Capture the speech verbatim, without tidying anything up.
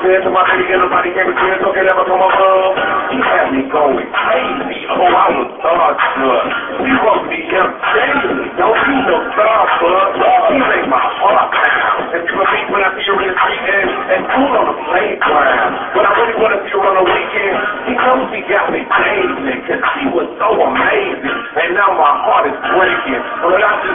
said to my baby, nobody came to tears, so can never come above. He had me going crazy. Oh, I was starstruck. He wrote me insane. Don't you know Starbucks? He made my heart pound. And to me, when I see her in the street and, and food on the playground. But I really want to see her on the weekend. He knows he got me crazy, cause she was so amazing. And now my heart is breaking. But I just